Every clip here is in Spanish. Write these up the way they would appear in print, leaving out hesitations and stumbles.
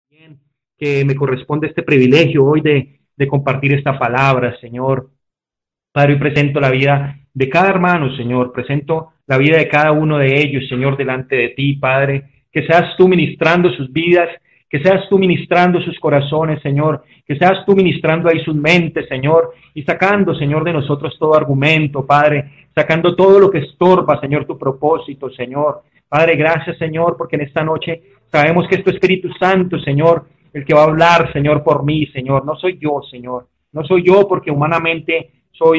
Bien, que me corresponde este privilegio hoy de compartir esta palabra, Señor. Padre, hoy presento la vida de cada hermano, Señor. Presento la vida de cada uno de ellos, Señor, delante de ti, Padre. Que seas tú ministrando sus vidas, que seas tú ministrando sus corazones, Señor. Que seas tú ministrando ahí sus mentes, Señor. Y sacando, Señor, de nosotros todo argumento, Padre. Sacando todo lo que estorba, Señor, tu propósito, Señor. Padre, gracias, Señor, porque en esta noche sabemos que es tu Espíritu Santo, Señor, el que va a hablar, Señor, por mí, Señor. No soy yo, Señor. No soy yo porque humanamente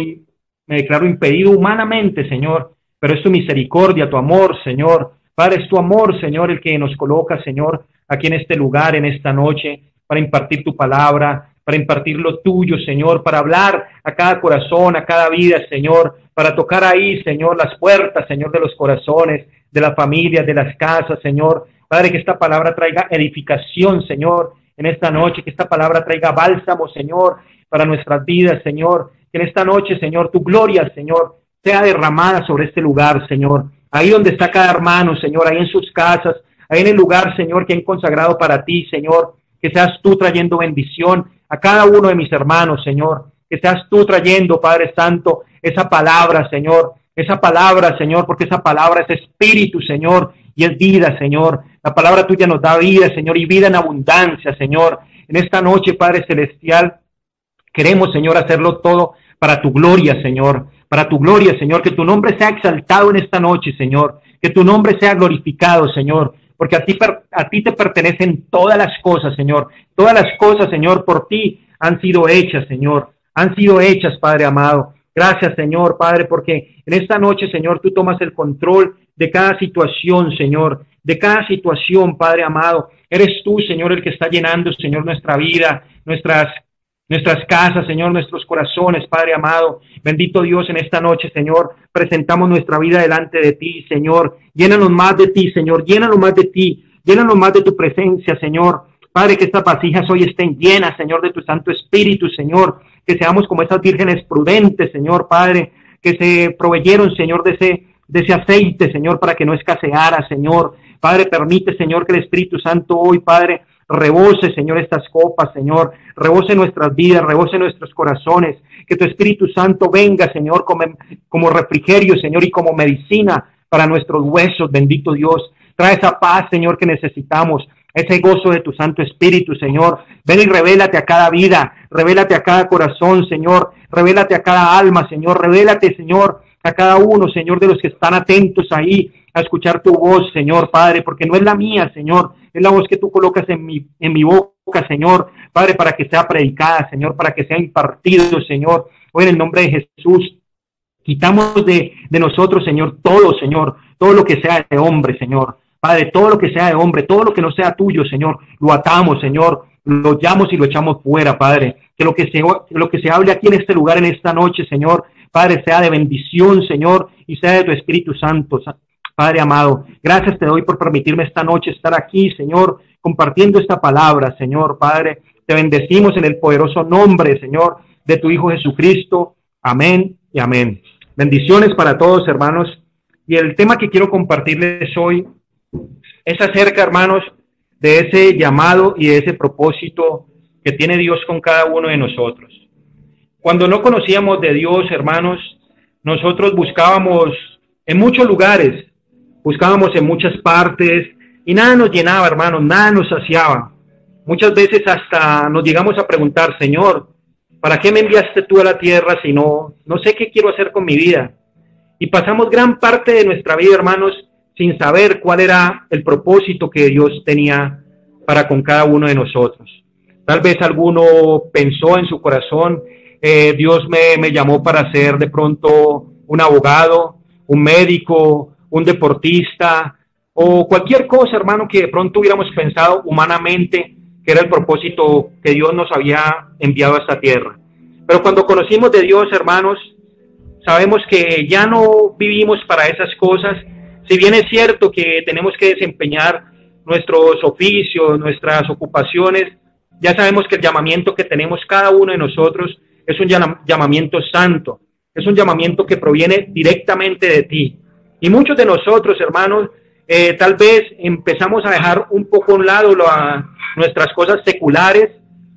me declaro impedido humanamente, Señor. Pero es tu misericordia, tu amor, Señor. Padre, es tu amor, Señor, el que nos coloca, Señor, aquí en este lugar, en esta noche, para impartir tu palabra, para impartir lo tuyo, Señor, para hablar a cada corazón, a cada vida, Señor, para tocar ahí, Señor, las puertas, Señor, de los corazones, de las familias, de las casas, Señor. Padre, que esta palabra traiga edificación, Señor, en esta noche, que esta palabra traiga bálsamo, Señor, para nuestras vidas, Señor. Que en esta noche, Señor, tu gloria, Señor, sea derramada sobre este lugar, Señor. Ahí donde está cada hermano, Señor, ahí en sus casas, ahí en el lugar, Señor, que han consagrado para ti, Señor. Que seas tú trayendo bendición a cada uno de mis hermanos, Señor. Que seas tú trayendo, Padre Santo, esa palabra, Señor. Esa palabra, Señor, porque esa palabra es espíritu, Señor, y es vida, Señor. La palabra tuya nos da vida, Señor, y vida en abundancia, Señor. En esta noche, Padre Celestial, queremos, Señor, hacerlo todo para tu gloria, Señor. Para tu gloria, Señor. Que tu nombre sea exaltado en esta noche, Señor. Que tu nombre sea glorificado, Señor. Porque a ti te pertenecen todas las cosas, Señor. Todas las cosas, Señor, por ti han sido hechas, Señor. Han sido hechas, Padre amado. Gracias, Señor, Padre, porque en esta noche, Señor, tú tomas el control de cada situación, Señor, de cada situación, Padre amado. Eres tú, Señor, el que está llenando, Señor, nuestra vida, nuestras casas, Señor, nuestros corazones, Padre amado. Bendito Dios, en esta noche, Señor, presentamos nuestra vida delante de ti, Señor. Llénanos más de ti, Señor, llénanos más de ti, llénanos más de tu presencia, Señor. Padre, que estas vasijas hoy estén llenas, Señor, de tu Santo Espíritu, Señor. Que seamos como esas vírgenes prudentes, Señor, Padre, que se proveyeron, Señor, de ese aceite, Señor, para que no escaseara, Señor. Padre, permite, Señor, que el Espíritu Santo hoy, Padre, rebose, Señor, estas copas, Señor, rebose nuestras vidas, rebose nuestros corazones, que tu Espíritu Santo venga, Señor, como refrigerio, Señor, y como medicina para nuestros huesos, bendito Dios. Trae esa paz, Señor, que necesitamos, ese gozo de tu Santo Espíritu, Señor. Ven y revélate a cada vida, revélate a cada corazón, Señor, revélate a cada alma, Señor, revélate, Señor, a cada uno, Señor, de los que están atentos ahí a escuchar tu voz, Señor, Padre, porque no es la mía, Señor, es la voz que tú colocas en mi boca, Señor, Padre, para que sea predicada, Señor, para que sea impartido, Señor. Hoy en el nombre de Jesús, quitamos de nosotros, Señor, todo lo que sea de hombre, Señor. Padre, todo lo que sea de hombre, todo lo que no sea tuyo, Señor, lo atamos, Señor, lo llamos y lo echamos fuera, Padre. Que lo que se hable aquí en este lugar, en esta noche, Señor, Padre, sea de bendición, Señor, y sea de tu Espíritu Santo, Padre amado. Gracias te doy por permitirme esta noche estar aquí, Señor, compartiendo esta palabra, Señor, Padre. Te bendecimos en el poderoso nombre, Señor, de tu Hijo Jesucristo. Amén y amén. Bendiciones para todos, hermanos. Y el tema que quiero compartirles hoy es acerca, hermanos, de ese llamado y de ese propósito que tiene Dios con cada uno de nosotros. Cuando no conocíamos de Dios, hermanos, nosotros buscábamos en muchos lugares, buscábamos en muchas partes y nada nos llenaba, hermanos, nada nos saciaba. Muchas veces hasta nos llegamos a preguntar, Señor, ¿para qué me enviaste tú a la tierra si no sé qué quiero hacer con mi vida? Y pasamos gran parte de nuestra vida, hermanos, sin saber cuál era el propósito que Dios tenía para con cada uno de nosotros. Tal vez alguno pensó en su corazón, Dios me llamó para ser de pronto un abogado, un médico, un deportista, o cualquier cosa, hermano, que de pronto hubiéramos pensado humanamente que era el propósito que Dios nos había enviado a esta tierra. Pero cuando conocimos de Dios, hermanos, sabemos que ya no vivimos para esas cosas. Si bien es cierto que tenemos que desempeñar nuestros oficios, nuestras ocupaciones, ya sabemos que el llamamiento que tenemos cada uno de nosotros es un llamamiento santo, es un llamamiento que proviene directamente de ti. Y muchos de nosotros, hermanos, tal vez empezamos a dejar un poco a un lado nuestras cosas seculares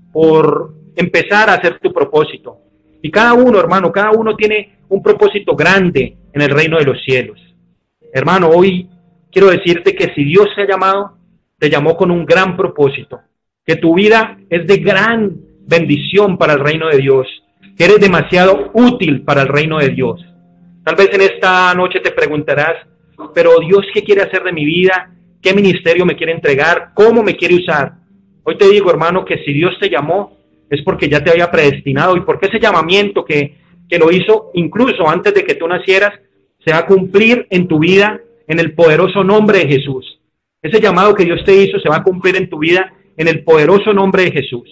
por empezar a hacer tu propósito. Y cada uno, hermano, cada uno tiene un propósito grande en el reino de los cielos. Hermano, hoy quiero decirte que si Dios te ha llamado, te llamó con un gran propósito, que tu vida es de gran bendición para el reino de Dios, que eres demasiado útil para el reino de Dios. Tal vez en esta noche te preguntarás, pero Dios, ¿qué quiere hacer de mi vida? ¿Qué ministerio me quiere entregar? ¿Cómo me quiere usar? Hoy te digo, hermano, que si Dios te llamó, es porque ya te había predestinado y porque ese llamamiento que lo hizo incluso antes de que tú nacieras, se va a cumplir en tu vida en el poderoso nombre de Jesús. Ese llamado que Dios te hizo se va a cumplir en tu vida en el poderoso nombre de Jesús.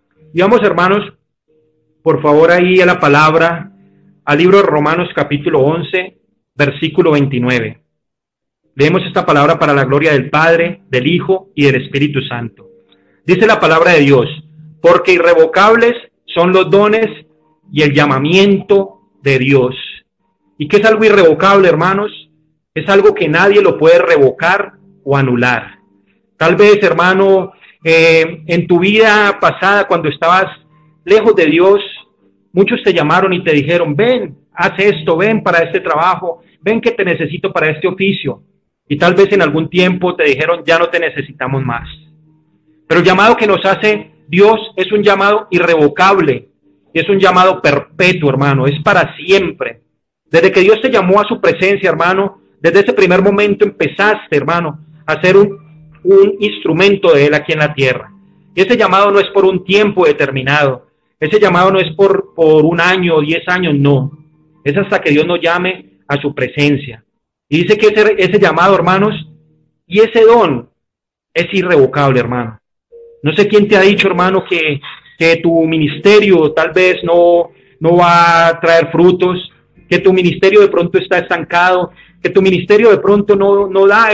Y vamos, hermanos, por favor, ahí a la palabra, al libro de Romanos capítulo 11, versículo 29. Leemos esta palabra para la gloria del Padre, del Hijo y del Espíritu Santo. Dice la palabra de Dios, porque irrevocables son los dones y el llamamiento de Dios. ¿Y qué es algo irrevocable, hermanos? Es algo que nadie lo puede revocar o anular. Tal vez, hermano, en tu vida pasada, cuando estabas lejos de Dios, muchos te llamaron y te dijeron, ven, haz esto, ven para este trabajo, ven que te necesito para este oficio. Y tal vez en algún tiempo te dijeron, ya no te necesitamos más. Pero el llamado que nos hace Dios es un llamado irrevocable, y es un llamado perpetuo, hermano, es para siempre. Desde que Dios te llamó a su presencia, hermano, desde ese primer momento empezaste, hermano, a ser un instrumento de Él aquí en la tierra. Y ese llamado no es por un tiempo determinado, ese llamado no es por 1 año o 10 años, no. Es hasta que Dios nos llame a su presencia. Y dice que ese llamado, hermanos, y ese don es irrevocable, hermano. No sé quién te ha dicho, hermano, que tu ministerio tal vez no va a traer frutos, que tu ministerio de pronto está estancado, que tu ministerio de pronto no da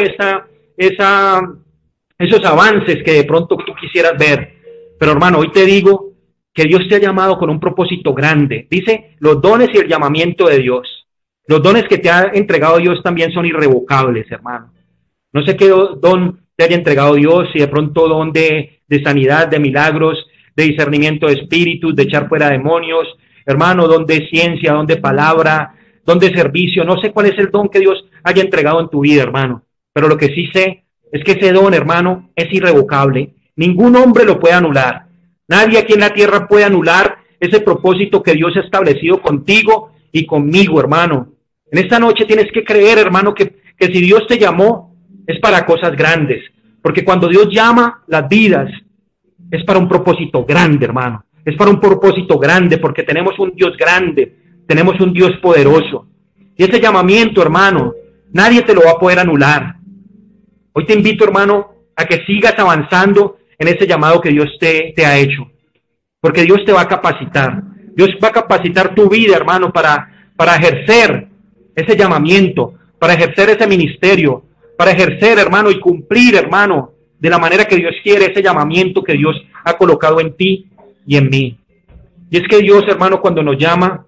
esos avances que de pronto tú quisieras ver. Pero, hermano, hoy te digo que Dios te ha llamado con un propósito grande. Dice, los dones y el llamamiento de Dios. Los dones que te ha entregado Dios también son irrevocables, hermano. No sé qué don te haya entregado Dios, si de pronto don de sanidad, de milagros, de discernimiento de espíritus, de echar fuera demonios, hermano, don de ciencia, don de palabra, don de servicio. No sé cuál es el don que Dios haya entregado en tu vida, hermano. Pero lo que sí sé es que ese don, hermano, es irrevocable. Ningún hombre lo puede anular. Nadie aquí en la tierra puede anular ese propósito que Dios ha establecido contigo y conmigo, hermano. En esta noche tienes que creer, hermano, que si Dios te llamó es para cosas grandes. Porque cuando Dios llama las vidas es para un propósito grande, hermano. Es para un propósito grande porque tenemos un Dios grande, tenemos un Dios poderoso. Y ese llamamiento, hermano, nadie te lo va a poder anular. Hoy te invito, hermano, a que sigas avanzando en ese llamado que Dios te ha hecho. Porque Dios te va a capacitar. Dios va a capacitar tu vida, hermano, para ejercer ese llamamiento, para ejercer ese ministerio, para ejercer, hermano, y cumplir, hermano, de la manera que Dios quiere ese llamamiento que Dios ha colocado en ti y en mí. Y es que Dios, hermano, cuando nos llama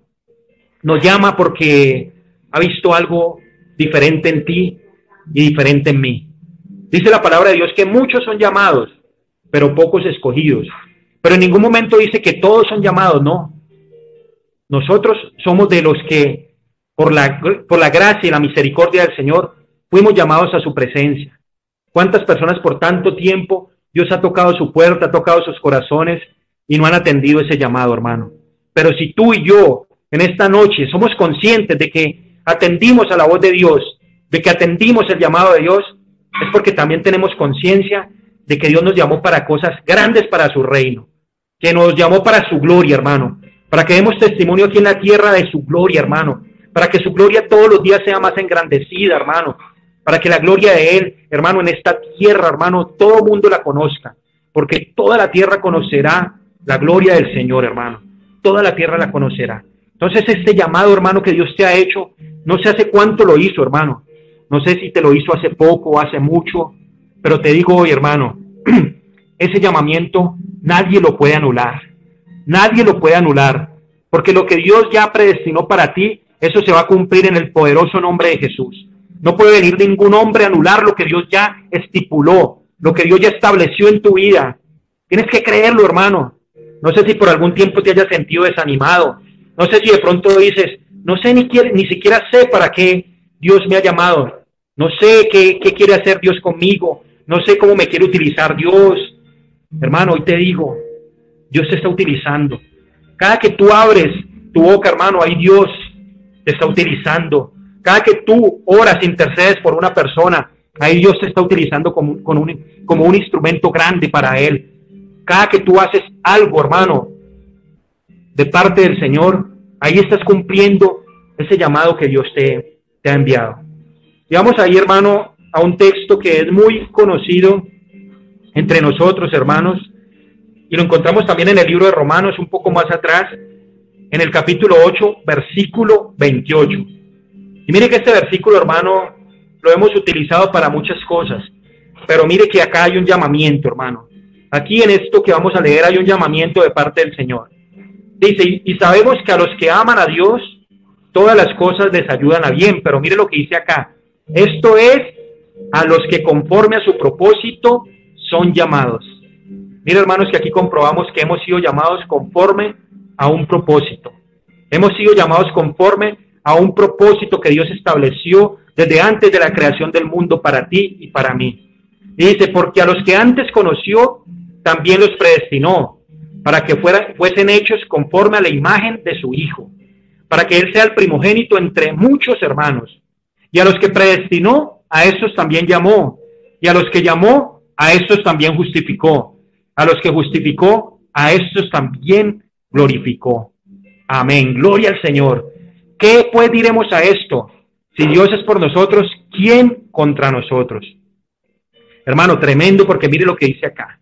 porque ha visto algo diferente en ti y diferente en mí. Dice la palabra de Dios que muchos son llamados, pero pocos escogidos. Pero en ningún momento dice que todos son llamados, no. Nosotros somos de los que, por la gracia y la misericordia del Señor, fuimos llamados a su presencia. ¿Cuántas personas por tanto tiempo Dios ha tocado su puerta, ha tocado sus corazones y no han atendido ese llamado, hermano? Pero si tú y yo en esta noche somos conscientes de que atendimos a la voz de Dios, de que atendimos el llamado de Dios, es porque también tenemos conciencia de que Dios nos llamó para cosas grandes para su reino, que nos llamó para su gloria, hermano, para que demos testimonio aquí en la tierra de su gloria, hermano, para que su gloria todos los días sea más engrandecida, hermano, para que la gloria de Él, hermano, en esta tierra, hermano, todo el mundo la conozca, porque toda la tierra conocerá la gloria del Señor, hermano, toda la tierra la conocerá. Entonces este llamado, hermano, que Dios te ha hecho, no sé hace cuánto lo hizo, hermano, no sé si te lo hizo hace poco o hace mucho, pero te digo hoy, hermano, ese llamamiento nadie lo puede anular, porque lo que Dios ya predestinó para ti, eso se va a cumplir en el poderoso nombre de Jesús. No puede venir ningún hombre a anular lo que Dios ya estipuló, lo que Dios ya estableció en tu vida. Tienes que creerlo, hermano. No sé si por algún tiempo te hayas sentido desanimado. No sé si de pronto dices, no sé ni siquiera sé para qué Dios me ha llamado. No sé qué quiere hacer Dios conmigo. No sé cómo me quiere utilizar Dios. Hermano, hoy te digo, Dios te está utilizando. Cada que tú abres tu boca, hermano, ahí Dios te está utilizando. Cada que tú oras, intercedes por una persona, ahí Dios te está utilizando como un instrumento grande para Él. Cada que tú haces algo, hermano, de parte del Señor, ahí estás cumpliendo ese llamado que Dios te ha enviado. Y vamos ahí, hermano, a un texto que es muy conocido entre nosotros, hermanos, y lo encontramos también en el libro de Romanos, un poco más atrás, en el capítulo 8, versículo 28. Y mire que este versículo, hermano, lo hemos utilizado para muchas cosas, pero mire que acá hay un llamamiento, hermano. Aquí en esto que vamos a leer hay un llamamiento de parte del Señor. Dice, y sabemos que a los que aman a Dios, todas las cosas les ayudan a bien, pero mire lo que dice acá. Esto es, a los que conforme a su propósito son llamados. Mire, hermanos, que aquí comprobamos que hemos sido llamados conforme a un propósito. Hemos sido llamados conforme a un propósito que Dios estableció desde antes de la creación del mundo para ti y para mí. Y dice, porque a los que antes conoció, también los predestinó, para que fuesen hechos conforme a la imagen de su Hijo, para que Él sea el primogénito entre muchos hermanos. Y a los que predestinó, a estos también llamó. Y a los que llamó, a estos también justificó. A los que justificó, a estos también glorificó. Amén. Gloria al Señor. ¿Qué pues diremos a esto? Si Dios es por nosotros, ¿quién contra nosotros? Hermano, tremendo, porque mire lo que dice acá.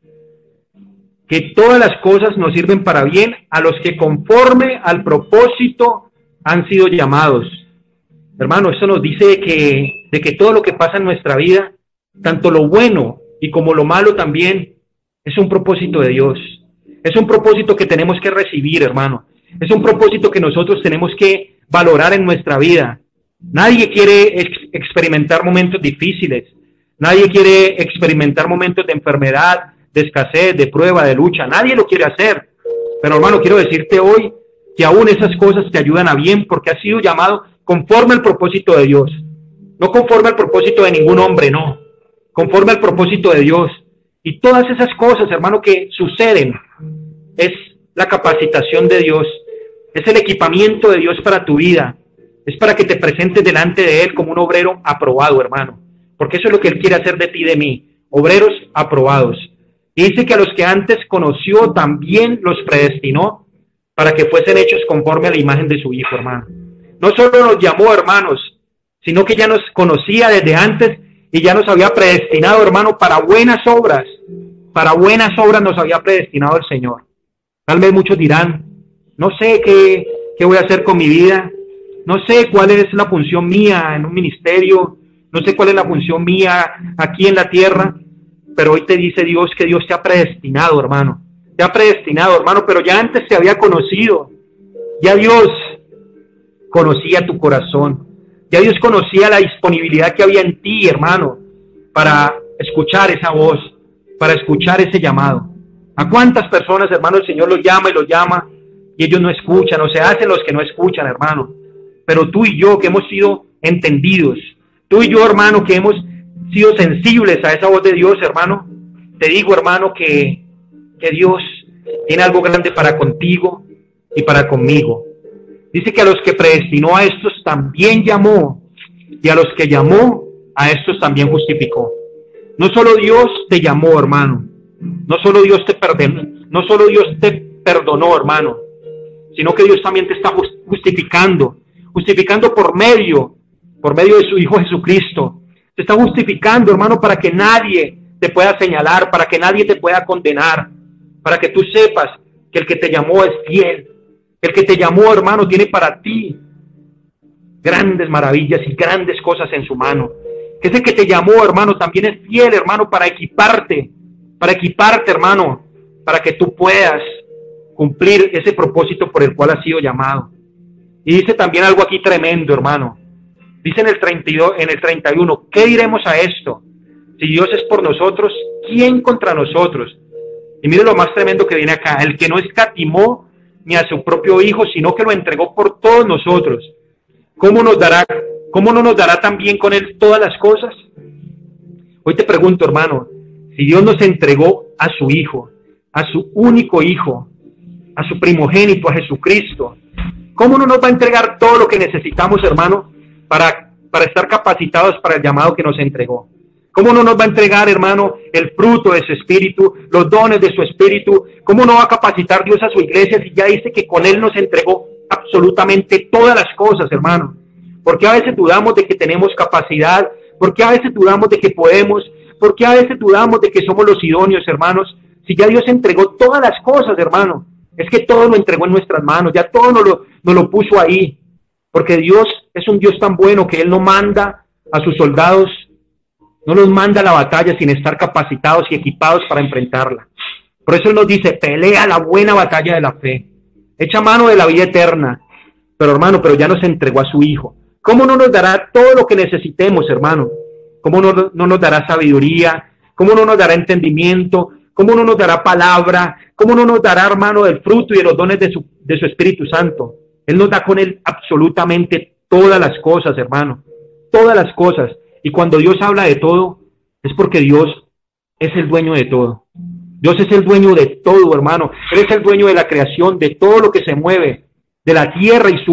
Que todas las cosas nos sirven para bien a los que conforme al propósito han sido llamados. Hermano, eso nos dice de que todo lo que pasa en nuestra vida, tanto lo bueno y como lo malo también, es un propósito de Dios. Es un propósito que tenemos que recibir, hermano. Es un propósito que nosotros tenemos que valorar en nuestra vida. Nadie quiere experimentar momentos difíciles. Nadie quiere experimentar momentos de enfermedad, de escasez, de prueba, de lucha. Nadie lo quiere hacer. Pero, hermano, quiero decirte hoy que aún esas cosas te ayudan a bien porque has sido llamado conforme al propósito de Dios. No conforme al propósito de ningún hombre, no. Conforme al propósito de Dios. Y todas esas cosas, hermano, que suceden, es la capacitación de Dios. Es el equipamiento de Dios para tu vida. Es para que te presentes delante de Él como un obrero aprobado, hermano. Porque eso es lo que Él quiere hacer de ti y de mí. Obreros aprobados. Y dice que a los que antes conoció también los predestinó para que fuesen hechos conforme a la imagen de su Hijo, hermano. No solo nos llamó, hermanos, sino que ya nos conocía desde antes y ya nos había predestinado, hermano, para buenas obras. Para buenas obras nos había predestinado el Señor. Tal vez muchos dirán, no sé qué voy a hacer con mi vida, no sé cuál es la función mía en un ministerio, no sé cuál es la función mía aquí en la tierra, pero hoy te dice Dios que Dios te ha predestinado, hermano. Te ha predestinado, hermano, pero ya antes te había conocido. Ya Dios conocía tu corazón. Ya Dios conocía la disponibilidad que había en ti, hermano, para escuchar esa voz, para escuchar ese llamado. ¿A cuántas personas, hermano, el Señor los llama y ellos no escuchan, o se hacen los que no escuchan, hermano? Pero tú y yo que hemos sido entendidos, tú y yo, hermano, que hemos sido sensibles a esa voz de Dios, hermano, te digo, hermano, que Dios tiene algo grande para contigo y para conmigo. Dice que a los que predestinó a estos también llamó, y a los que llamó a estos también justificó. No solo Dios te llamó, hermano, no solo Dios te perdonó, hermano, sino que Dios también te está justificando por medio de su Hijo Jesucristo. Te está justificando, hermano, para que nadie te pueda señalar, para que nadie te pueda condenar, para que tú sepas que el que te llamó es fiel. El que te llamó, hermano, tiene para ti grandes maravillas y grandes cosas en su mano. Que ese que te llamó, hermano, también es fiel, hermano, para equiparte, hermano, para que tú puedas cumplir ese propósito por el cual has sido llamado. Y dice también algo aquí tremendo, hermano. Dice en el 32, en el 31, ¿qué diremos a esto? Si Dios es por nosotros, ¿quién contra nosotros? Y mire lo más tremendo que viene acá, el que no escatimó ni a su propio Hijo, sino que lo entregó por todos nosotros. ¿Cómo no nos dará también con Él todas las cosas? Hoy te pregunto, hermano, si Dios nos entregó a su Hijo, a su único Hijo, a su primogénito, a Jesucristo, ¿cómo no nos va a entregar todo lo que necesitamos, hermano, para estar capacitados para el llamado que nos entregó? ¿Cómo no nos va a entregar, hermano, el fruto de su Espíritu, los dones de su Espíritu? ¿Cómo no va a capacitar Dios a su iglesia si ya dice que con Él nos entregó absolutamente todas las cosas, hermano? ¿Por qué a veces dudamos de que tenemos capacidad? ¿Por qué a veces dudamos de que podemos? ¿Por qué a veces dudamos de que somos los idóneos, hermanos? Si ya Dios entregó todas las cosas, hermano. Es que todo lo entregó en nuestras manos, ya todo nos lo puso ahí. Porque Dios es un Dios tan bueno que Él no manda a sus soldados, no los manda a la batalla sin estar capacitados y equipados para enfrentarla. Por eso Él nos dice, pelea la buena batalla de la fe, echa mano de la vida eterna. Pero hermano, ya nos entregó a su Hijo. ¿Cómo no nos dará todo lo que necesitemos, hermano? ¿Cómo no nos dará sabiduría? ¿Cómo no nos dará entendimiento? ¿Cómo no nos dará palabra? ¿Cómo no nos dará, hermano, del fruto y de los dones de su Espíritu Santo? Él nos da con Él absolutamente todas las cosas, hermano. Todas las cosas. Y cuando Dios habla de todo, es porque Dios es el dueño de todo. Dios es el dueño de todo, hermano. Él es el dueño de la creación, de todo lo que se mueve, de la tierra y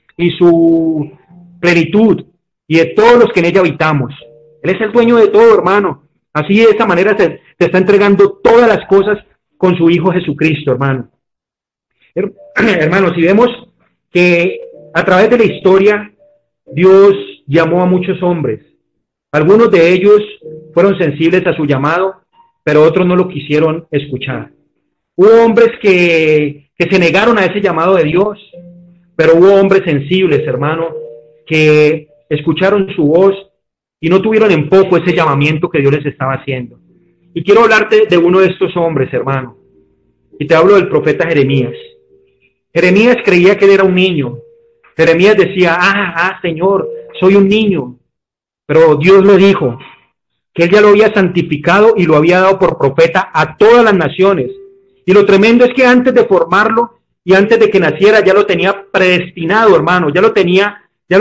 su plenitud, y de todos los que en ella habitamos. Él es el dueño de todo, hermano. Así de esa manera te está entregando todas las cosas con su Hijo Jesucristo, hermano. Hermano, si vemos que a través de la historia Dios llamó a muchos hombres. Algunos de ellos fueron sensibles a su llamado, pero otros no lo quisieron escuchar. Hubo hombres que se negaron a ese llamado de Dios, pero hubo hombres sensibles, hermano, que escucharon su voz y no tuvieron en poco ese llamamiento que Dios les estaba haciendo. Y quiero hablarte de uno de estos hombres, hermano, y te hablo del profeta Jeremías. Jeremías creía que él era un niño. Jeremías decía, Señor, soy un niño. Pero Dios le dijo que Él ya lo había santificado y lo había dado por profeta a todas las naciones. Y lo tremendo es que antes de formarlo y antes de que naciera ya lo tenía predestinado, hermano. Ya lo tenía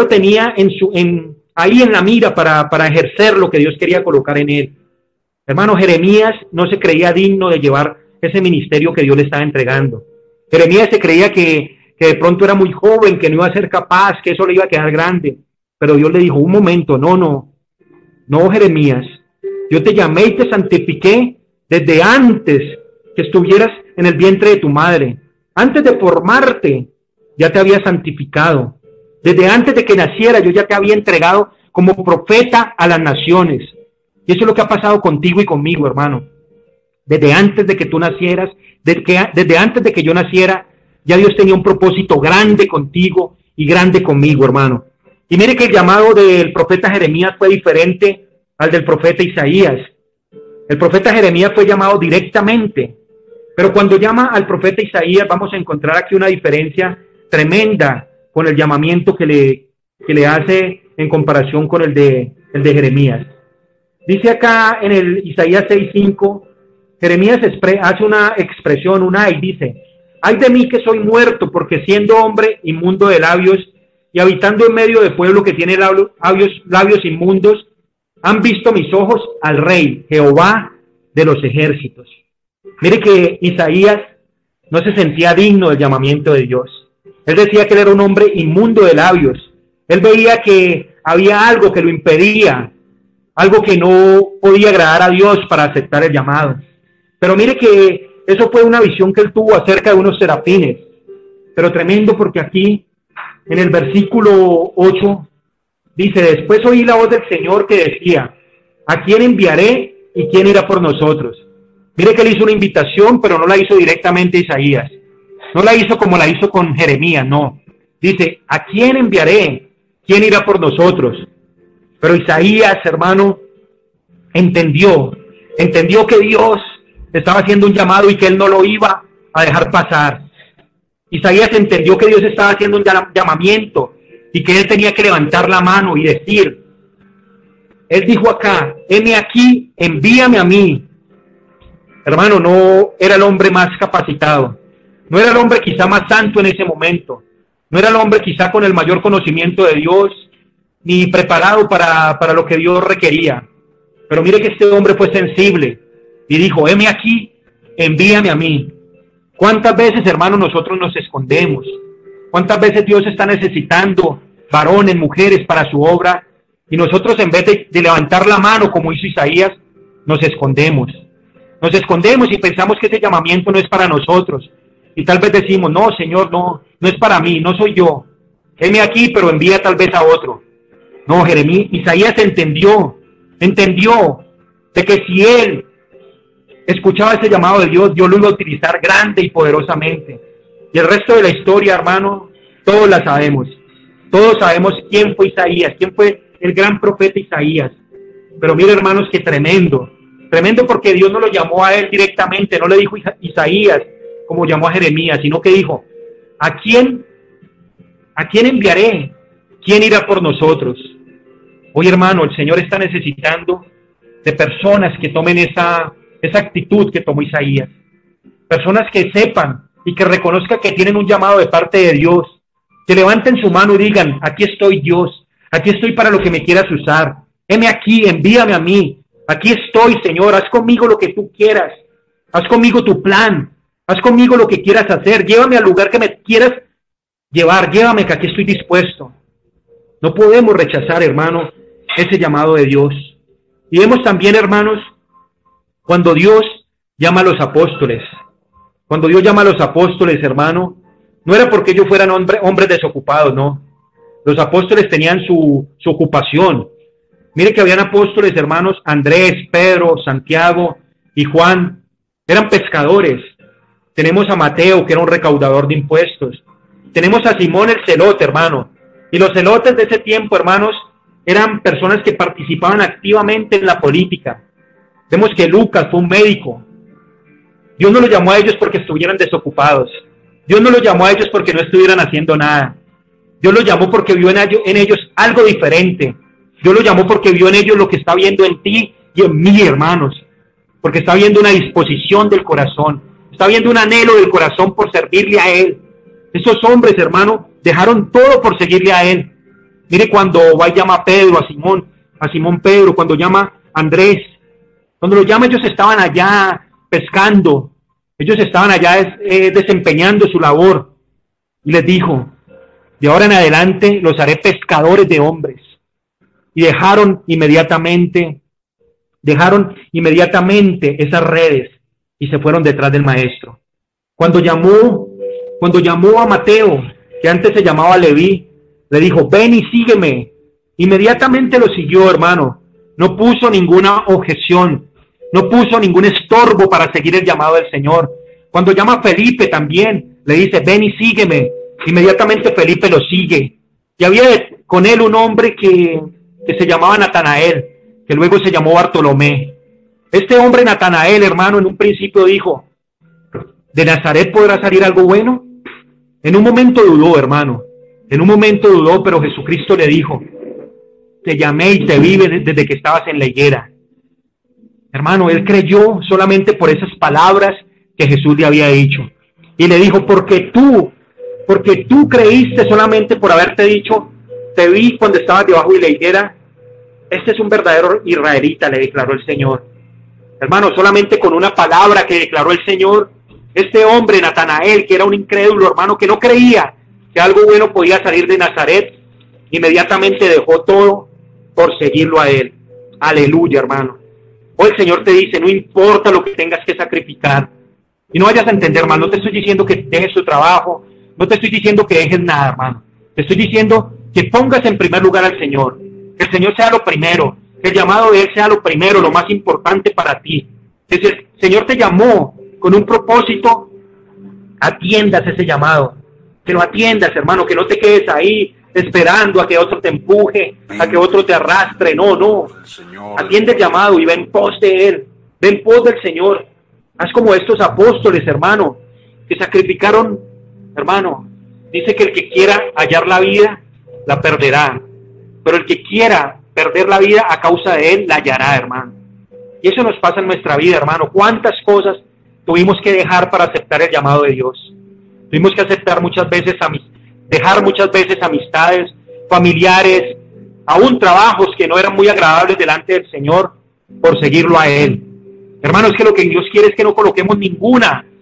ahí en la mira para ejercer lo que Dios quería colocar en él. Hermano, Jeremías no se creía digno de llevar ese ministerio que Dios le estaba entregando. Jeremías se creía que de pronto era muy joven, que no iba a ser capaz, que eso le iba a quedar grande. Pero Dios le dijo, un momento, no, Jeremías, yo te llamé y te santifiqué desde antes que estuvieras en el vientre de tu madre. Antes de formarte, ya te había santificado. Desde antes de que naciera, yo ya te había entregado como profeta a las naciones. Y eso es lo que ha pasado contigo y conmigo, hermano. Desde antes de que tú nacieras, desde antes de que yo naciera, ya Dios tenía un propósito grande contigo y grande conmigo, hermano. Y mire que el llamado del profeta Jeremías fue diferente al del profeta Isaías. El profeta Jeremías fue llamado directamente, pero cuando llama al profeta Isaías vamos a encontrar aquí una diferencia tremenda con el llamamiento que le hace en comparación con el de Jeremías. Dice acá en el Isaías 6:5, Jeremías hace una expresión, y dice, ay de mí que soy muerto, porque siendo hombre inmundo de labios y habitando en medio de pueblo que tiene labios inmundos, han visto mis ojos al Rey, Jehová de los ejércitos. Mire que Isaías no se sentía digno del llamamiento de Dios. Él decía que él era un hombre inmundo de labios. Él veía que había algo que lo impedía, algo que no podía agradar a Dios para aceptar el llamado. Pero mire que eso fue una visión que él tuvo acerca de unos serafines. Pero tremendo, porque aquí en el versículo 8 dice, después oí la voz del Señor que decía, ¿a quién enviaré y quién irá por nosotros? Mire que él hizo una invitación, pero no la hizo directamente a Isaías. No la hizo como la hizo con Jeremías, no. Dice, ¿a quién enviaré? ¿Quién irá por nosotros? Pero Isaías, hermano, entendió que Dios estaba haciendo un llamado y que él no lo iba a dejar pasar. Isaías entendió que Dios estaba haciendo un llamamiento y que él tenía que levantar la mano y decir, él dijo acá, heme aquí, envíame a mí. Hermano, no era el hombre más capacitado, no era el hombre quizá más santo en ese momento, no era el hombre quizá con el mayor conocimiento de Dios, ni preparado para lo que Dios requería. Pero mire que este hombre fue sensible y dijo, heme aquí, envíame a mí. ¿Cuántas veces, hermano, nosotros nos escondemos? ¿Cuántas veces Dios está necesitando varones, mujeres para su obra? Y nosotros, en vez de levantar la mano como hizo Isaías, nos escondemos. Nos escondemos y pensamos que ese llamamiento no es para nosotros. Y tal vez decimos, no, Señor, no es para mí, no soy yo. Heme aquí, pero envía tal vez a otro. No, Isaías entendió de que si él escuchaba ese llamado de Dios, Dios lo iba a utilizar grande y poderosamente. Y el resto de la historia, hermano, todos la sabemos. Todos sabemos quién fue Isaías, quién fue el gran profeta Isaías. Pero mire, hermanos, que tremendo porque Dios no lo llamó a él directamente, no le dijo Isaías como llamó a Jeremías, sino que dijo, ¿a quién enviaré? ¿Quién irá por nosotros? Hoy, hermano, el Señor está necesitando de personas que tomen esa actitud que tomó Isaías. Personas que sepan y que reconozcan que tienen un llamado de parte de Dios. Que levanten su mano y digan, aquí estoy Dios, aquí estoy para lo que me quieras usar. Heme aquí, envíame a mí. Aquí estoy, Señor, haz conmigo lo que tú quieras. Haz conmigo tu plan. Haz conmigo lo que quieras hacer. Llévame al lugar que me quieras llevar. Llévame, que aquí estoy dispuesto. No podemos rechazar, hermano, ese llamado de Dios. Y vemos también, hermanos, cuando Dios llama a los apóstoles. Cuando Dios llama a los apóstoles, hermano, no era porque ellos fueran hombres desocupados, no. Los apóstoles tenían su ocupación. Mire que habían apóstoles, hermanos, Andrés, Pedro, Santiago y Juan, eran pescadores. Tenemos a Mateo, que era un recaudador de impuestos. Tenemos a Simón el celote, hermano. Y los celotes de ese tiempo, hermanos, eran personas que participaban activamente en la política. Vemos que Lucas fue un médico. Dios no los llamó a ellos porque estuvieran desocupados. Dios no los llamó a ellos porque no estuvieran haciendo nada. Dios los llamó porque vio en ellos algo diferente. Dios los llamó porque vio en ellos lo que está viendo en ti y en mí, hermanos. Porque está viendo una disposición del corazón. Está viendo un anhelo del corazón por servirle a Él. Esos hombres, hermano, dejaron todo por seguirle a Él. Mire cuando va y llama a Pedro, a Simón Pedro, cuando llama a Andrés. Cuando los llama, ellos estaban allá pescando. Ellos estaban allá desempeñando su labor. Y les dijo, de ahora en adelante los haré pescadores de hombres. Y dejaron inmediatamente esas redes y se fueron detrás del maestro. Cuando llamó a Mateo, que antes se llamaba Leví, le dijo, ven y sígueme. Inmediatamente lo siguió, hermano. No puso ninguna objeción, no puso ningún estorbo para seguir el llamado del Señor. Cuando llama a Felipe también, le dice, ven y sígueme. Inmediatamente Felipe lo sigue. Y había con él un hombre que se llamaba Natanael, que luego se llamó Bartolomé. Este hombre Natanael, hermano, en un principio dijo, ¿de Nazaret podrá salir algo bueno? En un momento dudó, hermano, pero Jesucristo le dijo, te llamé y te vi desde que estabas en la higuera. Hermano, él creyó solamente por esas palabras que Jesús le había dicho. Y le dijo, porque tú creíste solamente por haberte dicho, te vi cuando estabas debajo de la higuera. Este es un verdadero israelita, le declaró el Señor. Hermano, solamente con una palabra que declaró el Señor, este hombre, Natanael, que era un incrédulo, hermano, que no creía que algo bueno podía salir de Nazaret, inmediatamente dejó todo por seguirlo a él. Aleluya, hermano. Hoy el Señor te dice, no importa lo que tengas que sacrificar. Y no vayas a entender, hermano, no te estoy diciendo que dejes tu trabajo, no te estoy diciendo que dejes nada, hermano. Te estoy diciendo que pongas en primer lugar al Señor. Que el Señor sea lo primero, que el llamado de Él sea lo primero, lo más importante para ti. Que si el Señor te llamó con un propósito, atiendas ese llamado. Que lo atiendas, hermano, que no te quedes ahí esperando a que otro te empuje, a que otro te arrastre. No. Atiende el llamado y ven en pos de Él, ven en pos del Señor. Haz como estos apóstoles, hermano, que sacrificaron, hermano. Dice que el que quiera hallar la vida, la perderá. Pero el que quiera perder la vida a causa de él, la hallará, hermano. Y eso nos pasa en nuestra vida, hermano. ¿Cuántas cosas tuvimos que dejar para aceptar el llamado de Dios? Tuvimos que aceptar muchas veces, dejar muchas veces amistades, familiares, aún trabajos que no eran muy agradables delante del Señor por seguirlo a Él. Hermano, es que lo que Dios quiere es que no coloquemos ningún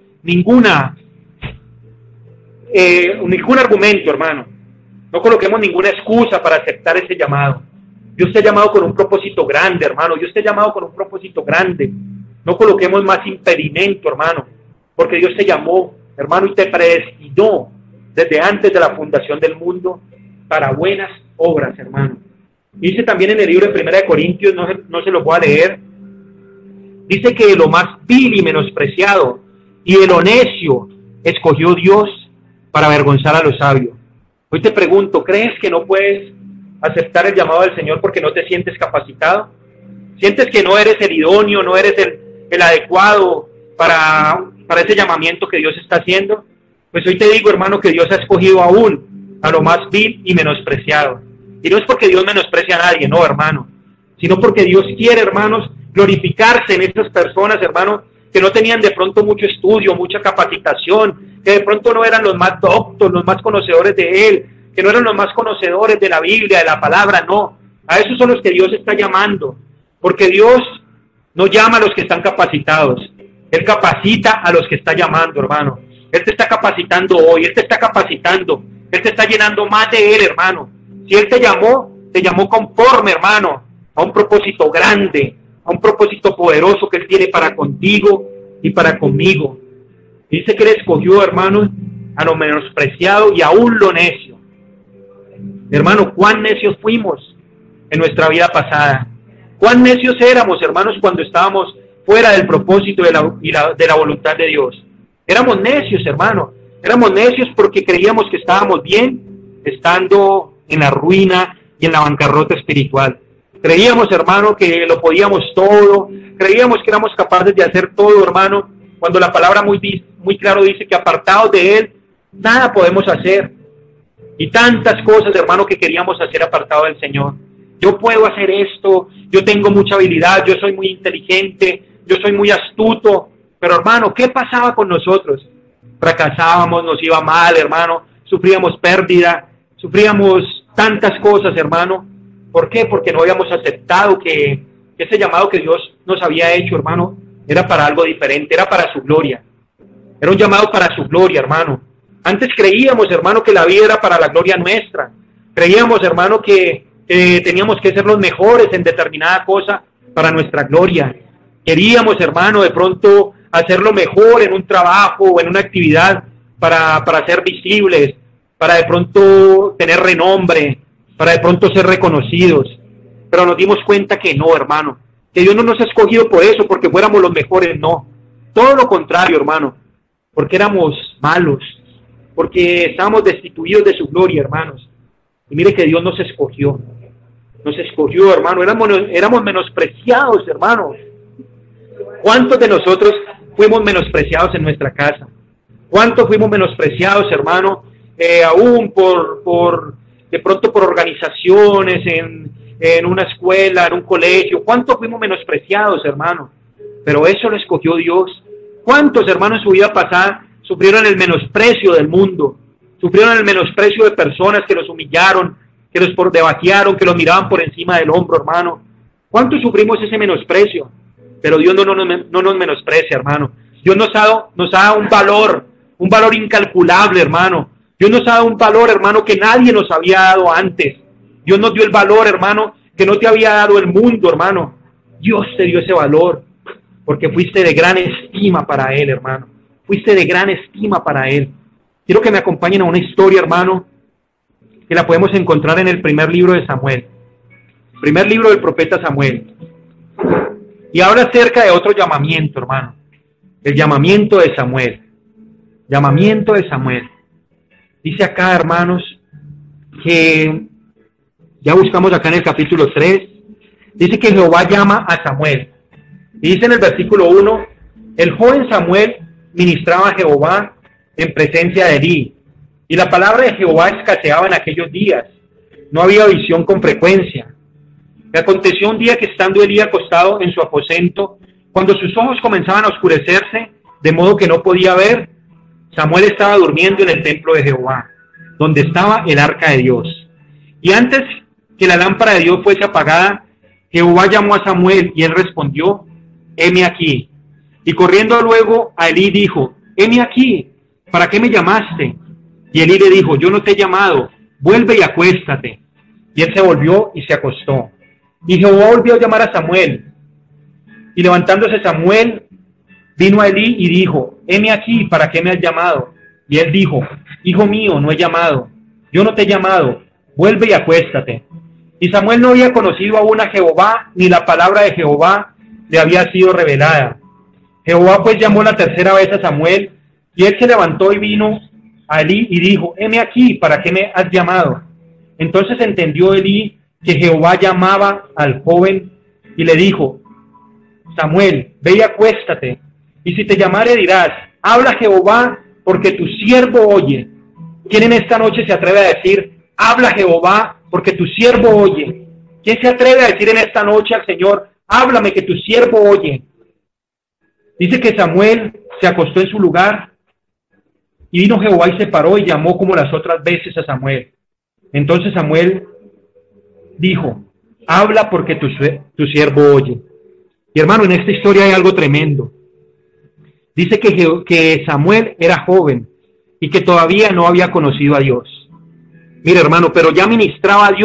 argumento, hermano. No coloquemos ninguna excusa para aceptar ese llamado. Dios te ha llamado con un propósito grande, hermano. Dios te ha llamado con un propósito grande. No coloquemos más impedimento, hermano, porque Dios te llamó, hermano, y te predestinó desde antes de la fundación del mundo para buenas obras, hermano. Dice también en el libro de 1 de Corintios, no se lo voy a leer, dice que lo más vil y menospreciado y de lo necio escogió Dios para avergonzar a los sabios. Hoy te pregunto, ¿crees que no puedes aceptar el llamado del Señor porque no te sientes capacitado? ¿Sientes que no eres el idóneo, no eres el adecuado para ese llamamiento que Dios está haciendo? Pues hoy te digo, hermano, que Dios ha escogido aún a lo más vil y menospreciado. Y no es porque Dios menosprecia a nadie, no, hermano, sino porque Dios quiere, hermanos, glorificarse en estas personas, hermano, que no tenían de pronto mucho estudio, mucha capacitación, que de pronto no eran los más doctos, los más conocedores de Él, que no eran los más conocedores de la Biblia, de la palabra, no. A esos son los que Dios está llamando, porque Dios no llama a los que están capacitados, Él capacita a los que está llamando, hermano. Él te está capacitando hoy, Él te está capacitando, Él te está llenando más de Él, hermano. Si Él te llamó conforme, hermano, a un propósito grande, a un propósito poderoso que Él tiene para contigo y para conmigo. Dice que Él escogió, hermano, a lo menospreciado y aún lo necio. Hermano, cuán necios fuimos en nuestra vida pasada. Cuán necios éramos, hermanos, cuando estábamos fuera del propósito de la voluntad de Dios. Éramos necios, hermano. Éramos necios porque creíamos que estábamos bien, estando en la ruina y en la bancarrota espiritual. Creíamos, hermano, que lo podíamos todo. Creíamos que éramos capaces de hacer todo, hermano, cuando la palabra muy claro dice que apartados de Él, nada podemos hacer. Y tantas cosas, hermano, que queríamos hacer apartados del Señor. Yo puedo hacer esto, yo tengo mucha habilidad, yo soy muy inteligente, yo soy muy astuto. Pero, hermano, ¿qué pasaba con nosotros? Fracasábamos, nos iba mal, hermano, sufríamos pérdida, sufríamos tantas cosas, hermano. ¿Por qué? Porque no habíamos aceptado que ese llamado que Dios nos había hecho, hermano, era para algo diferente, era para su gloria. Era un llamado para su gloria, hermano. Antes creíamos, hermano, que la vida era para la gloria nuestra. Creíamos, hermano, que teníamos que ser los mejores en determinada cosa para nuestra gloria. Queríamos, hermano, de pronto hacerlo mejor en un trabajo o en una actividad para ser visibles, para de pronto tener renombre, para de pronto ser reconocidos. Pero nos dimos cuenta que no, hermano, que Dios no nos ha escogido por eso, porque fuéramos los mejores, no. Todo lo contrario, hermano, porque éramos malos, porque estábamos destituidos de su gloria, hermanos. Y mire que Dios nos escogió, hermano, éramos menospreciados, hermanos. ¿Cuántos de nosotros fuimos menospreciados en nuestra casa? ¿Cuántos fuimos menospreciados, hermano? Aún de pronto por organizaciones, en una escuela, en un colegio. ¿Cuántos fuimos menospreciados, hermano? Pero eso lo escogió Dios. ¿Cuántos, hermanos, en su vida pasada sufrieron el menosprecio del mundo? Sufrieron el menosprecio de personas que los humillaron, que los debajearon, que los miraban por encima del hombro, hermano. ¿Cuántos sufrimos ese menosprecio? Pero Dios no nos menosprecia, hermano. Dios nos ha dado un valor incalculable, hermano. Dios nos ha dado un valor, hermano, que nadie nos había dado antes. Dios nos dio el valor, hermano, que no te había dado el mundo, hermano. Dios te dio ese valor, porque fuiste de gran estima para Él, hermano. Fuiste de gran estima para Él. Quiero que me acompañen a una historia, hermano, que la podemos encontrar en el primer libro de Samuel. Primer libro del profeta Samuel. Y ahora acerca de otro llamamiento, hermano. El llamamiento de Samuel. Llamamiento de Samuel. Dice acá, hermanos, que ya buscamos acá en el capítulo 3. Dice que Jehová llama a Samuel. Y dice en el versículo 1, el joven Samuel ministraba a Jehová en presencia de Elí. Y la palabra de Jehová escaseaba en aquellos días. no había visión con frecuencia. Y aconteció un día que estando Elí acostado en su aposento, cuando sus ojos comenzaban a oscurecerse, de modo que no podía ver, Samuel estaba durmiendo en el templo de Jehová, donde estaba el arca de Dios. Y antes que la lámpara de Dios fuese apagada, Jehová llamó a Samuel y él respondió, heme aquí. Y corriendo luego a Elí dijo, heme aquí, ¿para qué me llamaste? Y Elí le dijo, yo no te he llamado, vuelve y acuéstate. Y él se volvió y se acostó. Y Jehová volvió a llamar a Samuel. Y levantándose Samuel, vino a Elí y dijo, heme aquí, ¿para qué me has llamado? Y él dijo, hijo mío, no he llamado, yo no te he llamado, vuelve y acuéstate. Y Samuel no había conocido aún a Jehová, ni la palabra de Jehová le había sido revelada. Jehová pues llamó la tercera vez a Samuel, y él se levantó y vino a Elí y dijo, heme aquí, ¿para qué me has llamado? Entonces entendió Elí que Jehová llamaba al joven y le dijo, Samuel, ve y acuéstate, y si te llamare dirás, habla Jehová, porque tu siervo oye. ¿Quién en esta noche se atreve a decir, habla Jehová, porque tu siervo oye? ¿Quién se atreve a decir en esta noche al Señor, háblame, que tu siervo oye? Dice que Samuel se acostó en su lugar, y vino Jehová y se paró y llamó como las otras veces a Samuel. Entonces Samuel dijo, habla porque tu siervo oye. Y hermano, en esta historia hay algo tremendo. Dice que Samuel era joven y que todavía no había conocido a Dios. Mire, hermano, pero ya ministraba a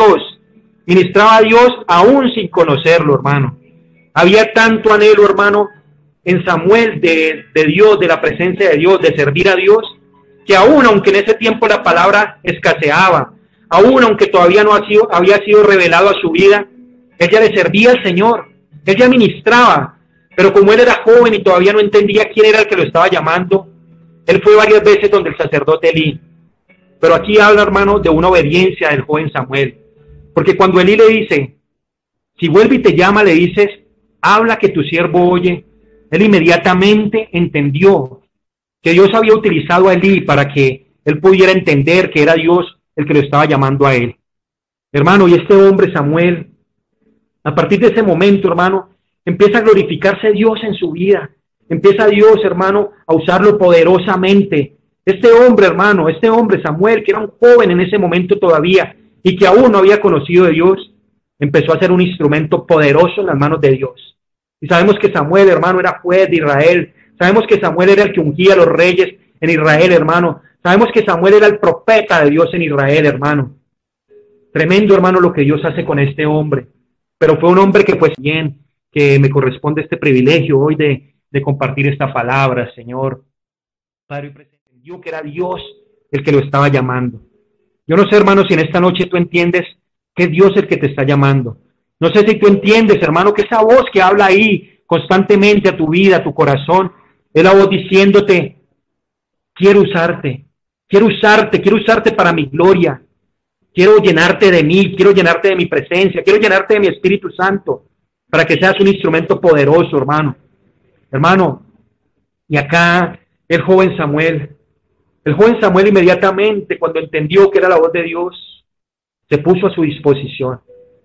Dios aún sin conocerlo, hermano. Había tanto anhelo, hermano, en Samuel de Dios, de la presencia de Dios, de servir a Dios, que aún aunque en ese tiempo la palabra escaseaba, aún aunque todavía no había sido revelado a su vida, ella le servía al Señor, ella ministraba, pero como él era joven y todavía no entendía quién era el que lo estaba llamando, él fue varias veces donde el sacerdote Elí. Pero aquí habla, hermano, de una obediencia del joven Samuel, porque cuando Elí le dice, si vuelve y te llama, le dices, habla que tu siervo oye, él inmediatamente entendió que Dios había utilizado a Elí para que él pudiera entender que era Dios el que lo estaba llamando a él. Hermano, y este hombre Samuel, a partir de ese momento, hermano, empieza a glorificarse Dios en su vida. Empieza Dios, hermano, a usarlo poderosamente. Este hombre, hermano, este hombre Samuel, que era un joven en ese momento todavía y que aún no había conocido de Dios, empezó a ser un instrumento poderoso en las manos de Dios. Y sabemos que Samuel, hermano, era juez de Israel. Sabemos que Samuel era el que ungía a los reyes en Israel, hermano. Sabemos que Samuel era el profeta de Dios en Israel, hermano. Tremendo, hermano, lo que Dios hace con este hombre. Pero fue un hombre que, pues bien, que me corresponde este privilegio hoy de compartir esta palabra, Señor. Padre, entendió que era Dios el que lo estaba llamando. Yo no sé, hermano, si en esta noche tú entiendes que es Dios el que te está llamando. No sé si tú entiendes, hermano, que esa voz que habla ahí constantemente a tu vida, a tu corazón, es la voz diciéndote, quiero usarte para mi gloria. Quiero llenarte de mí, quiero llenarte de mi presencia, quiero llenarte de mi Espíritu Santo, para que seas un instrumento poderoso, hermano. Hermano, y acá el joven Samuel inmediatamente, cuando entendió que era la voz de Dios, se puso a su disposición.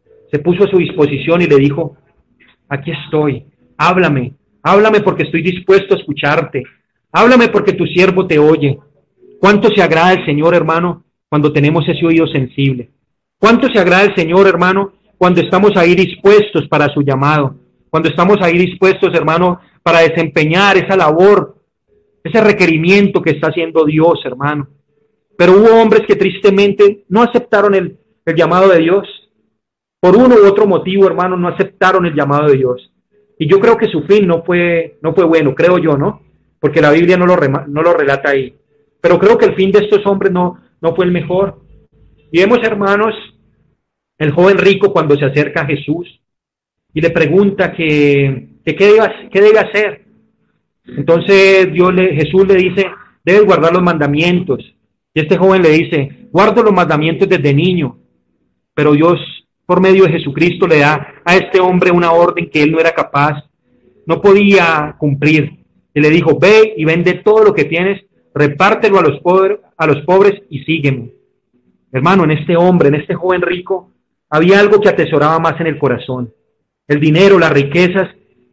Y le dijo, aquí estoy, háblame porque estoy dispuesto a escucharte. Háblame porque tu siervo te oye. ¿Cuánto se agrada el Señor, hermano, cuando tenemos ese oído sensible? ¿Cuánto se agrada el Señor, hermano, cuando estamos ahí dispuestos para su llamado? Cuando estamos ahí dispuestos, hermano, para desempeñar esa labor, ese requerimiento que está haciendo Dios, hermano. Pero hubo hombres que tristemente no aceptaron el llamado de Dios. Por uno u otro motivo, hermano, no aceptaron el llamado de Dios. Y yo creo que su fin no fue bueno, creo yo, ¿no? Porque la Biblia no lo relata ahí. Pero creo que el fin de estos hombres no fue el mejor. Y vemos, hermanos, el joven rico cuando se acerca a Jesús y le pregunta qué debe hacer. Entonces Jesús le dice, debes guardar los mandamientos. Y este joven le dice, guardo los mandamientos desde niño. Pero Dios, por medio de Jesucristo, le da a este hombre una orden que él no era capaz, no podía cumplir. Y le dijo, ve y vende todo lo que tienes, repártelo a los pobres y sígueme. Hermano, en este hombre, en este joven rico, había algo que atesoraba más en el corazón. El dinero, las riquezas,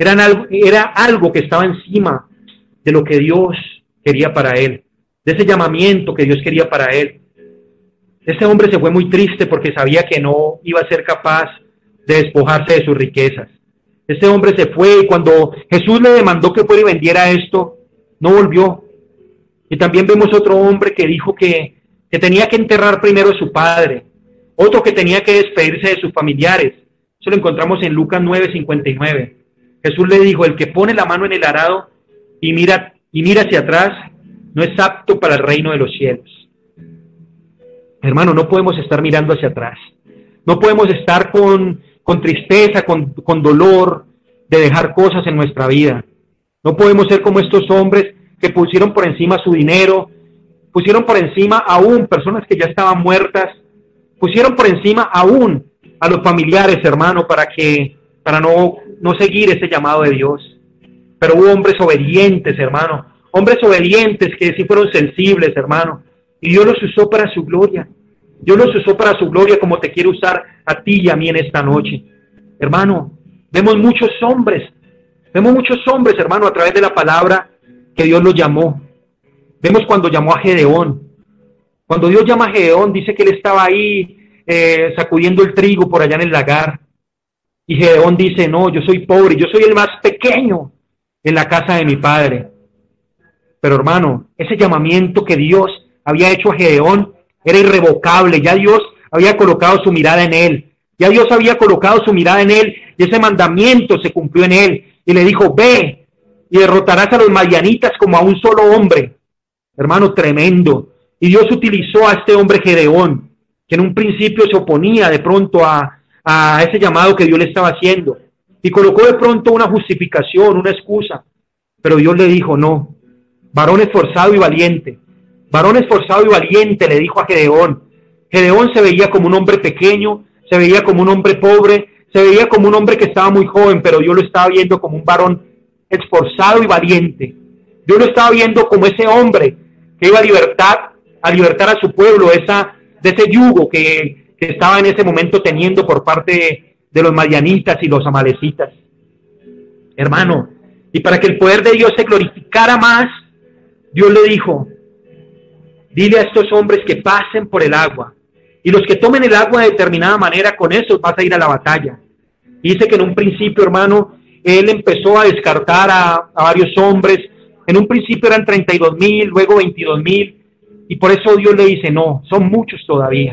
era algo que estaba encima de lo que Dios quería para él, de ese llamamiento que Dios quería para él. Este hombre se fue muy triste porque sabía que no iba a ser capaz de despojarse de sus riquezas. Este hombre se fue y cuando Jesús le demandó que fuera y vendiera esto, no volvió. Y también vemos otro hombre que dijo que tenía que enterrar primero a su padre, otro que tenía que despedirse de sus familiares. Eso lo encontramos en Lucas 9:59. Jesús le dijo, el que pone la mano en el arado y mira hacia atrás, no es apto para el reino de los cielos. Hermano, no podemos estar mirando hacia atrás. No podemos estar con tristeza, con dolor de dejar cosas en nuestra vida. No podemos ser como estos hombres que pusieron por encima su dinero, pusieron por encima aún personas que ya estaban muertas, pusieron por encima aún a los familiares, hermano, para no seguir ese llamado de Dios. Pero hubo hombres obedientes, hermano, hombres obedientes que sí fueron sensibles, hermano, y Dios los usó para su gloria. Dios los usó para su gloria como te quiere usar a ti y a mí en esta noche. Hermano, vemos muchos hombres, hermano, a través de la palabra que Dios los llamó. Vemos cuando llamó a Gedeón. Cuando Dios llama a Gedeón, dice que él estaba ahí sacudiendo el trigo por allá en el lagar. Y Gedeón dice, no, yo soy pobre, yo soy el más pequeño en la casa de mi padre. Pero hermano, ese llamamiento que Dios había hecho a Gedeón era irrevocable. Ya Dios había colocado su mirada en él. Ya Dios había colocado su mirada en él y ese mandamiento se cumplió en él. Y le dijo, ve y derrotarás a los madianitas como a un solo hombre. Hermano, tremendo. Y Dios utilizó a este hombre Gedeón, que en un principio se oponía de pronto a ese llamado que Dios le estaba haciendo. Y colocó de pronto una justificación, una excusa. Pero Dios le dijo, no, varón esforzado y valiente. Varón esforzado y valiente, le dijo a Gedeón. Gedeón se veía como un hombre pequeño, se veía como un hombre pobre, se veía como un hombre que estaba muy joven, pero Dios lo estaba viendo como un varón esforzado y valiente. Dios lo estaba viendo como ese hombre que iba a libertar a su pueblo de ese yugo que estaba en ese momento teniendo por parte de los madianitas y los amalecitas. Hermano, y para que el poder de Dios se glorificara más, Dios le dijo, dile a estos hombres que pasen por el agua, y los que tomen el agua de determinada manera, con eso vas a ir a la batalla. Y dice que en un principio, hermano, él empezó a descartar a varios hombres. En un principio eran 32,000, luego 22,000, y por eso Dios le dice, no, son muchos todavía.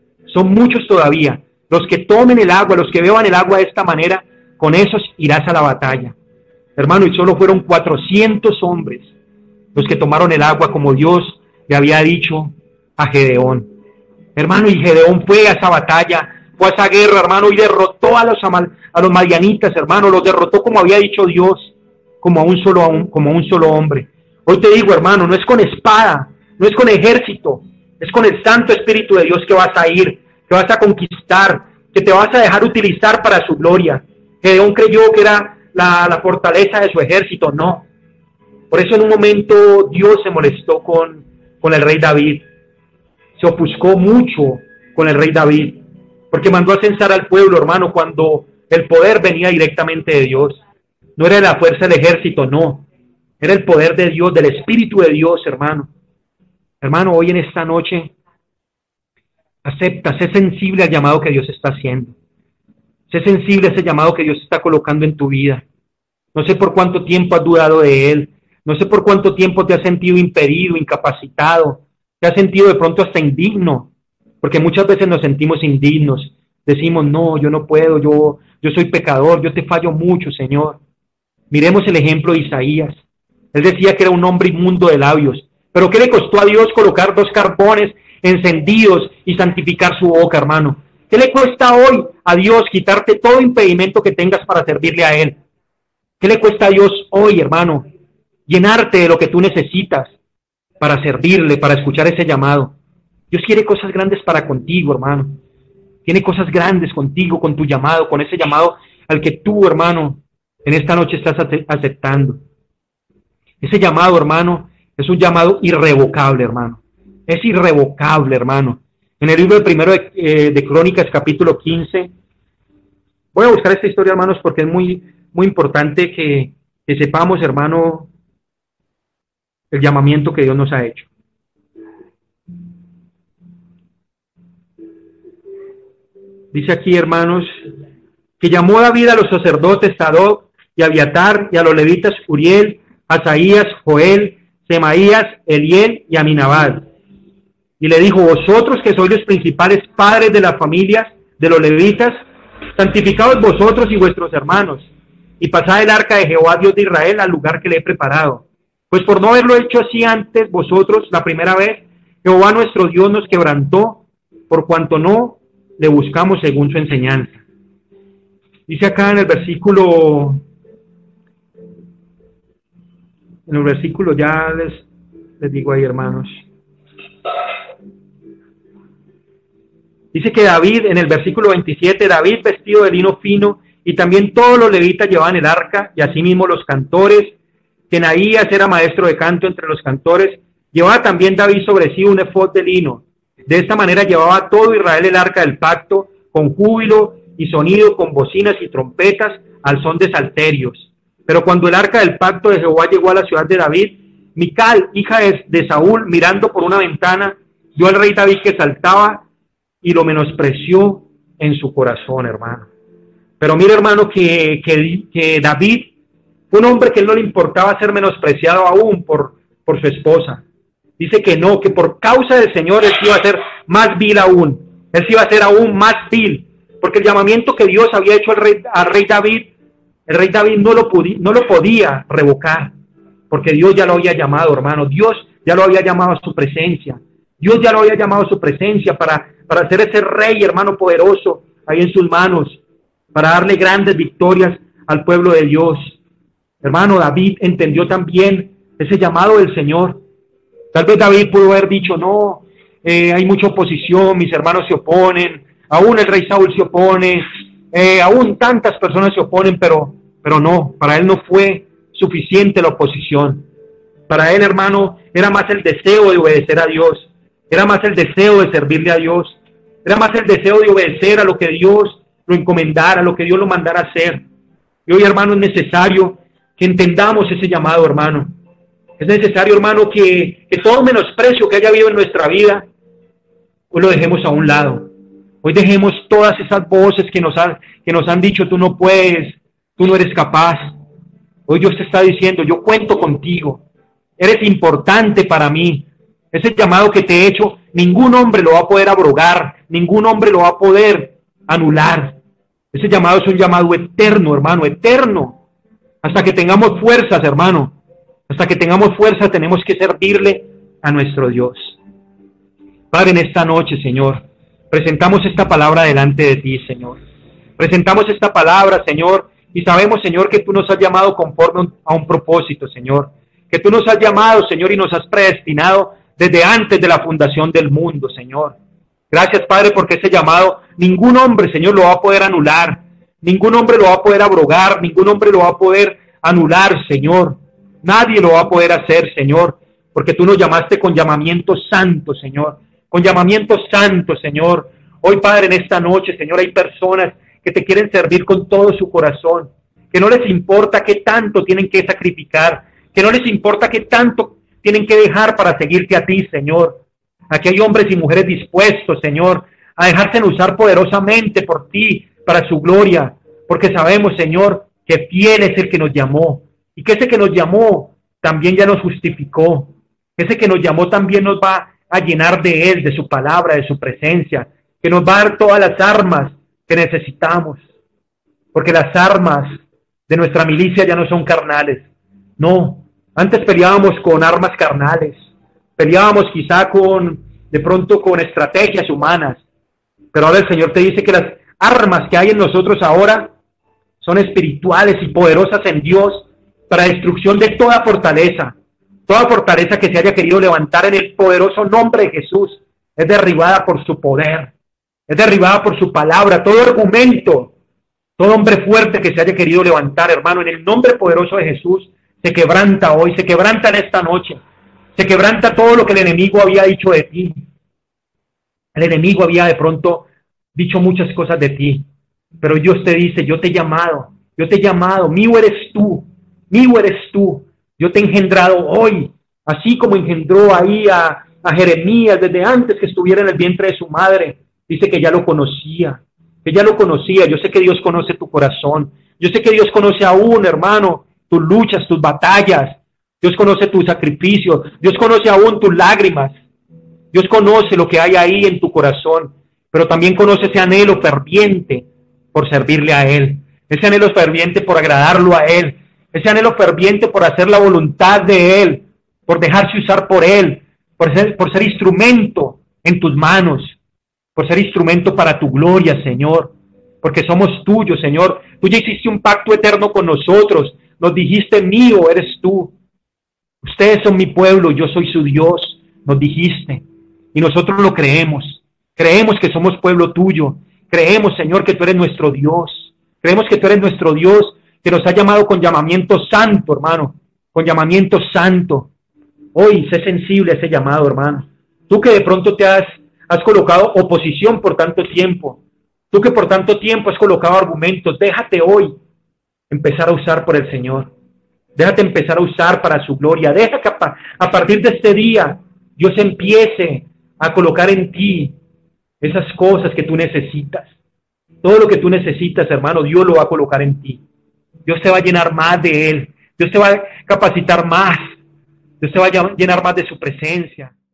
Los que tomen el agua, los que beban el agua de esta manera, con esos irás a la batalla. Hermano, y solo fueron 400 hombres los que tomaron el agua como Dios le había dicho a Gedeón. Hermano, y Gedeón fue a esa batalla, fue a esa guerra, hermano, y derrotó a los madianitas, hermano, los derrotó como había dicho Dios, como a un solo hombre. Hoy te digo, hermano, no es con espada, no es con ejército, es con el Santo Espíritu de Dios que vas a ir, que vas a conquistar, que te vas a dejar utilizar para su gloria. Gedeón creyó que era la fortaleza de su ejército, no. Por eso en un momento Dios se molestó con el rey David, se ofuscó mucho con el rey David, porque mandó a censar al pueblo, hermano, cuando el poder venía directamente de Dios. No era la fuerza del ejército, no. Era el poder de Dios, del Espíritu de Dios, hermano. Hermano, hoy en esta noche, acepta, sé sensible al llamado que Dios está haciendo. Sé sensible a ese llamado que Dios está colocando en tu vida. No sé por cuánto tiempo has dudado de Él. No sé por cuánto tiempo te has sentido impedido, incapacitado. Te has sentido de pronto hasta indigno. Porque muchas veces nos sentimos indignos. Decimos, no, yo no puedo, yo soy pecador, yo te fallo mucho, Señor. Miremos el ejemplo de Isaías. Él decía que era un hombre inmundo de labios. Pero ¿qué le costó a Dios colocar 2 carbones encendidos y santificar su boca, hermano? ¿Qué le cuesta hoy a Dios quitarte todo impedimento que tengas para servirle a Él? ¿Qué le cuesta a Dios hoy, hermano? Llenarte de lo que tú necesitas para servirle, para escuchar ese llamado. Dios quiere cosas grandes para contigo, hermano. Tiene cosas grandes contigo, con tu llamado, con ese llamado al que tú, hermano, en esta noche estás aceptando. Ese llamado, hermano, es un llamado irrevocable, hermano. Es irrevocable, hermano. En el libro de primero de Crónicas, capítulo 15. Voy a buscar esta historia, hermanos, porque es muy importante que sepamos, hermano, el llamamiento que Dios nos ha hecho. Dice aquí, hermanos, que llamó David a los sacerdotes Sadoc y Abiatar, y a los levitas Uriel, Asaías, Joel, Semaías, Eliel y Aminabad. Y le dijo: vosotros que sois los principales padres de las familias de los levitas, santificaos vosotros y vuestros hermanos, y pasad el arca de Jehová Dios de Israel al lugar que le he preparado. Pues por no haberlo hecho así antes vosotros la primera vez, Jehová nuestro Dios nos quebrantó, por cuanto no le buscamos según su enseñanza. Dice acá en el versículo, ya les digo ahí, hermanos. Dice que David, en el versículo 27, David vestido de lino fino, y también todos los levitas llevaban el arca, y asimismo los cantores. Kenaías era maestro de canto entre los cantores. Llevaba también David sobre sí un efod de lino. De esta manera llevaba todo Israel el arca del pacto, con júbilo y sonido, con bocinas y trompetas, al son de salterios. Pero cuando el arca del pacto de Jehová llegó a la ciudad de David, Mical, hija de Saúl, mirando por una ventana, vio al rey David que saltaba y lo menospreció en su corazón, hermano. Pero mire, hermano, que David fue un hombre que no le importaba ser menospreciado aún por su esposa. Dice que no, que por causa del Señor él iba a ser más vil aún. Él se iba a ser aún más vil, porque el llamamiento que Dios había hecho al rey David, el rey David no lo podía revocar, porque Dios ya lo había llamado, hermano. Dios ya lo había llamado a su presencia. Dios ya lo había llamado a su presencia para ser ese rey, hermano, poderoso ahí en sus manos, para darle grandes victorias al pueblo de Dios. Hermano, David entendió también ese llamado del Señor. Tal vez David pudo haber dicho: no, hay mucha oposición, mis hermanos se oponen, aún el rey Saúl se opone, aún tantas personas se oponen, pero no, para él no fue suficiente la oposición. Para él, hermano, era más el deseo de obedecer a Dios, era más el deseo de servirle a Dios, era más el deseo de obedecer a lo que Dios lo encomendara, a lo que Dios lo mandara a hacer. Y hoy, hermano, es necesario que entendamos ese llamado, hermano. Es necesario, hermano, que todo menosprecio que haya habido en nuestra vida, hoy lo dejemos a un lado. Hoy dejemos todas esas voces que nos han dicho: tú no puedes, tú no eres capaz. Hoy Dios te está diciendo: yo cuento contigo, eres importante para mí. Ese llamado que te he hecho, ningún hombre lo va a poder abrogar, ningún hombre lo va a poder anular. Ese llamado es un llamado eterno, hermano, eterno. Hasta que tengamos fuerzas, hermano, hasta que tengamos fuerza, tenemos que servirle a nuestro Dios. Padre, en esta noche, Señor, presentamos esta palabra delante de ti, Señor. Presentamos esta palabra, Señor, y sabemos, Señor, que tú nos has llamado conforme a un propósito, Señor. Que tú nos has llamado, Señor, y nos has predestinado desde antes de la fundación del mundo, Señor. Gracias, Padre, porque ese llamado ningún hombre, Señor, lo va a poder anular. Ningún hombre lo va a poder abrogar, ningún hombre lo va a poder anular, Señor. Nadie lo va a poder hacer, Señor, porque tú nos llamaste con llamamiento santo, Señor. Con llamamiento santo, Señor. Hoy, Padre, en esta noche, Señor, hay personas que te quieren servir con todo su corazón, que no les importa qué tanto tienen que sacrificar, que no les importa qué tanto tienen que dejar para seguirte a ti, Señor. Aquí hay hombres y mujeres dispuestos, Señor, a dejarse usar poderosamente por ti, para su gloria, porque sabemos, Señor, que fiel es el que nos llamó, y que ese que nos llamó también ya nos justificó. Ese que nos llamó también nos va a llenar de Él, de su palabra, de su presencia, que nos va a dar todas las armas que necesitamos, porque las armas de nuestra milicia ya no son carnales. No, antes peleábamos con armas carnales, peleábamos quizá de pronto con estrategias humanas, pero ahora el Señor te dice que las armas que hay en nosotros ahora son espirituales y poderosas en Dios para destrucción de toda fortaleza que se haya querido levantar en el poderoso nombre de Jesús. Es derribada por su poder, es derribada por su palabra. Todo argumento, todo hombre fuerte que se haya querido levantar, hermano, en el nombre poderoso de Jesús, se quebranta hoy, se quebranta en esta noche, se quebranta todo lo que el enemigo había dicho de ti. El enemigo había de pronto dicho muchas cosas de ti, pero Dios te dice, yo te he llamado, mío eres tú, yo te he engendrado hoy, así como engendró ahí a Jeremías desde antes que estuviera en el vientre de su madre. Dice que ya lo conocía, yo sé que Dios conoce tu corazón, yo sé que Dios conoce aún, hermano, tus luchas, tus batallas, Dios conoce tu sacrificio, Dios conoce aún tus lágrimas, Dios conoce lo que hay ahí en tu corazón, pero también conoce ese anhelo ferviente por servirle a Él, ese anhelo ferviente por agradarlo a Él, ese anhelo ferviente por hacer la voluntad de Él, por dejarse usar por Él, por ser instrumento en tus manos, por ser instrumento para tu gloria, Señor, porque somos tuyos, Señor. Tú ya hiciste un pacto eterno con nosotros, nos dijiste, mío eres tú. Ustedes son mi pueblo, yo soy su Dios, nos dijiste. Y nosotros lo creemos. Creemos que somos pueblo tuyo. Creemos, Señor, que tú eres nuestro Dios. Creemos que tú eres nuestro Dios, que nos ha llamado con llamamiento santo, hermano. Con llamamiento santo. Hoy, sé sensible a ese llamado, hermano. Tú que de pronto te has colocado oposición por tanto tiempo. Tú que por tanto tiempo has colocado argumentos. Déjate hoy empezar a usar por el Señor. Déjate empezar a usar para su gloria. Deja que a partir de este día Dios empiece a colocar en ti esas cosas que tú necesitas. Todo lo que tú necesitas, hermano, Dios lo va a colocar en ti. Dios te va a llenar más de Él. Dios te va a capacitar más. Dios te va a llenar más de su presencia.